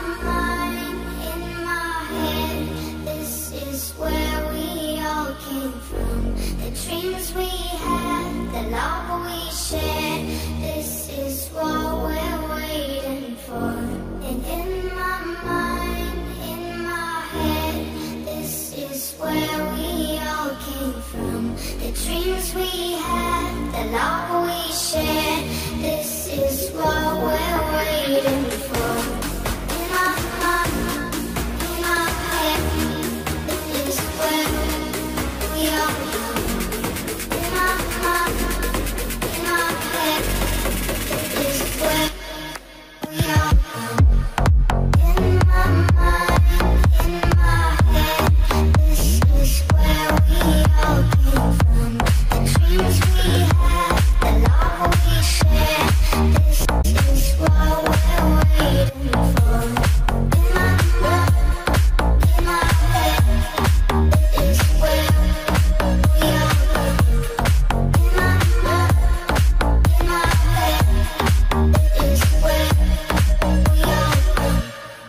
mind, in my head, this is where we all came from. The dreams we had, the love we shared, this is what we're waiting for. And in my mind, in my head, this is where we all came from. The dreams we had, the love we shared, this is what we're waiting for. In my mind, in my head, this is where we all come. In my mind, in my head, this is where we all come. In my mind, in my head, this is where we all came from. The dreams we had, the love we shared, this is what we're waiting for. In my mind, in my head, this is where we all come. In my mind, in my head, this is where we all come.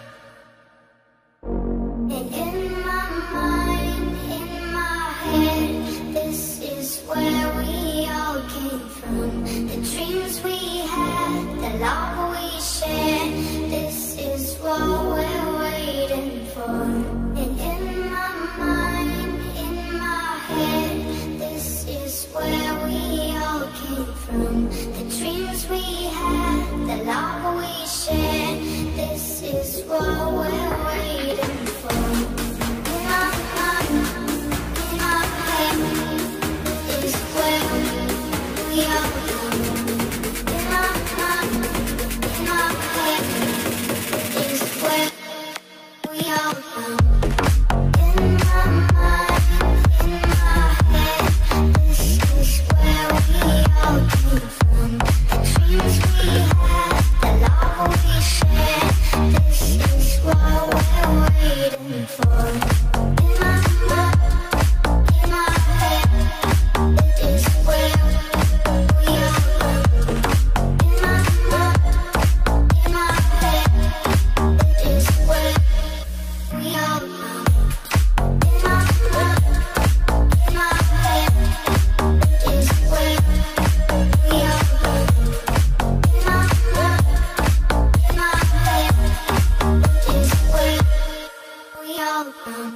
And in my mind, in my head, this is where we all came from. The dreams we had, the love we shared, this is what we're waiting for. And in my mind, in my head, this is where we all came from. The dreams we had, the love we shared, this is what we're waiting for. In my mind, in my head, this is where we all come. In my mind, in my head, this is where we all come. In my mind, in my head, this is where we all came from. The dreams we had, the love we shared, this is what we're waiting for. In my mind, in my head, this is where we all come. In my mind, in my head, this is where we all come. In my mind, in my head, this is where we all come. In my mind, in my head, this is where we all come.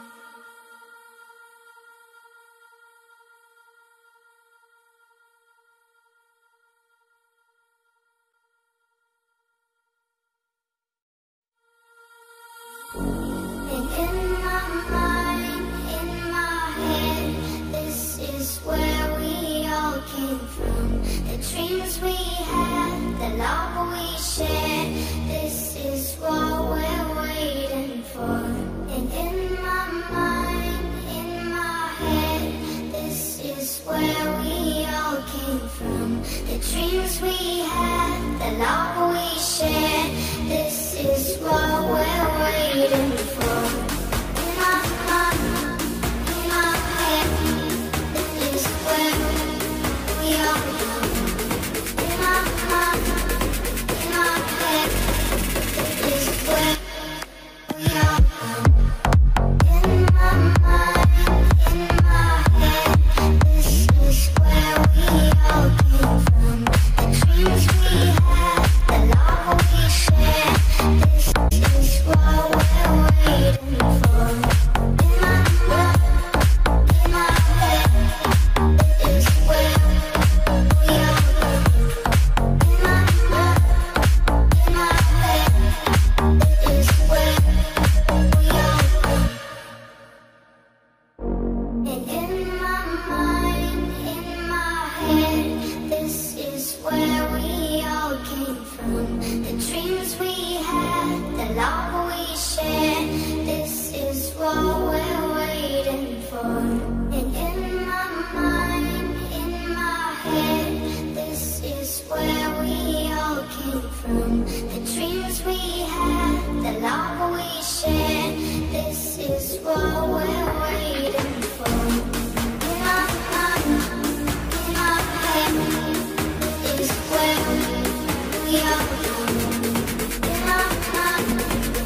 And in my mind, in my head, this is where we all came from. The dreams we had, the love we shared, this is what we're waiting for. And in my mind, in my head, this is where we all came from. The dreams we had, the love we shared, this is what we're waiting for. In my mind, in my head, this is where we all come. In my mind, in my head, this is where we all come. In my mind, in my head, this is where we all came from. The dreams we had, the love we shared, this is what we're waiting for. In my mind, in my head, this is where we all come. In my mind, in my head, this is where we all come. And in my mind, in my head, this is where we all came from. The dreams we had, the love we shared, this is what we're waiting for. And in my mind, in my head, this is where we all came from. The dreams we had, the love we shared, this is what we're waiting for. In my mind, in my head, this is where we all come. In my mind,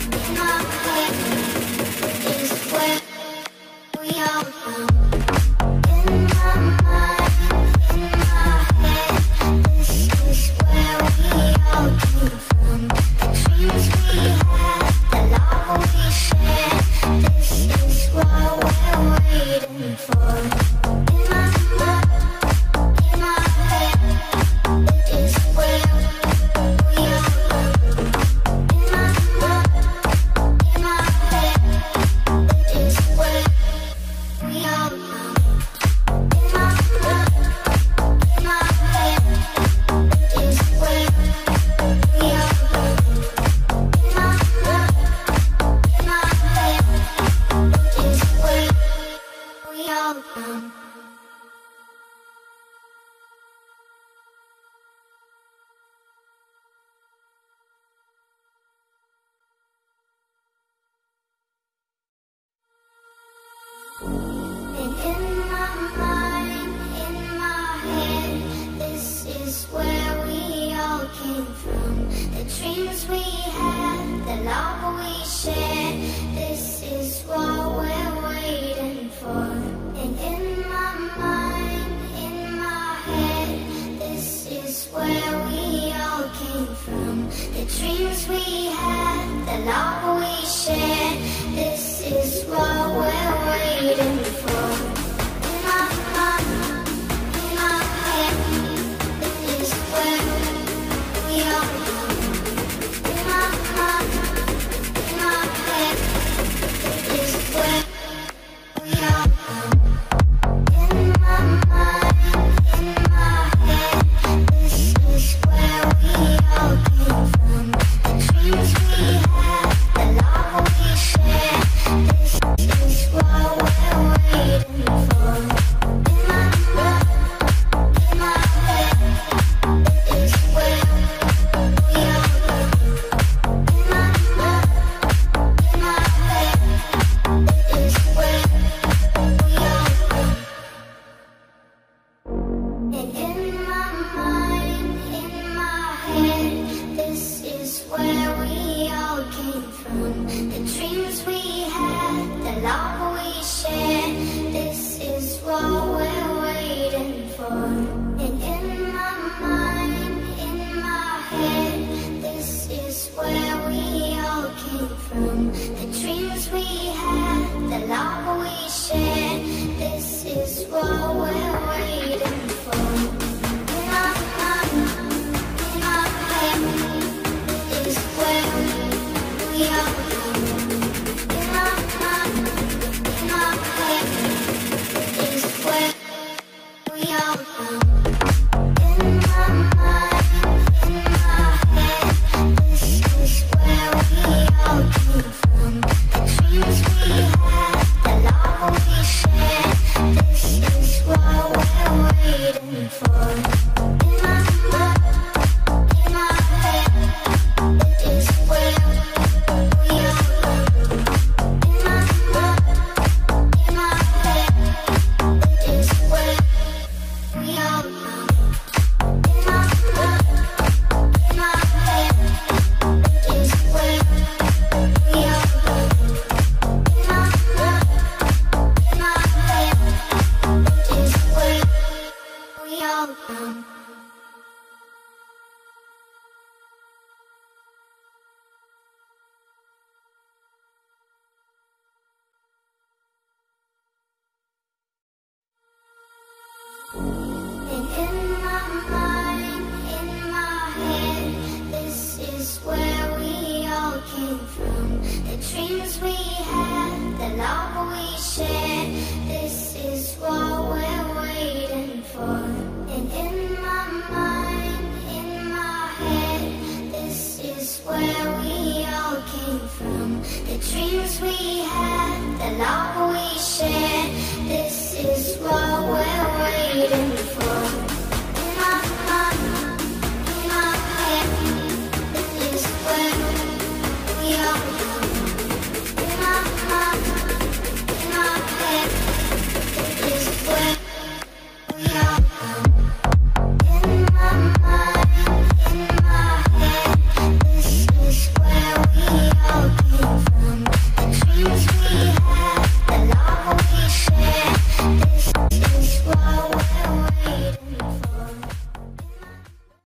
came from, the dreams we had, the love we shared. This is what we're waiting for. And in my mind, in my head, this is where we all came from. The dreams we had, the love we shared. This is what we're waiting for. In my mind, in my head, this is where we all come. In my mind, in my head, this is where we all come. In my mind, in my head, this is where we all came from. The dreams we had, the love we shared. This is what we're waiting for. In my mind, in my head, this is where we all come. In my mind, in my head, this is where we all come. And in my mind, in my head, this is where we all came from. The dreams we had, the love we shared. This is what we're waiting for. And in my mind, in my head, this is where we all came from. The dreams we had, the love we shared. This is what we're waiting for. In my mind, in my head, this is where we all come. In my mind, in my head, this is where we all come. In my mind, in my head, this is where we all came from. The dreams we had, the love we shared. This is what we're waiting for. In my mind, in my head, this is where we all come. In my mind, in my head, this is where we all come. In my mind, in my head, this is where we all come. In my mind, in my head, this is where we all come. And in my mind, in my head, this is where we all came from. The dreams we had, the love we shared. This is what we're waiting for. And in my mind, in my head, this is where we all came from. The dreams we had, the love we shared.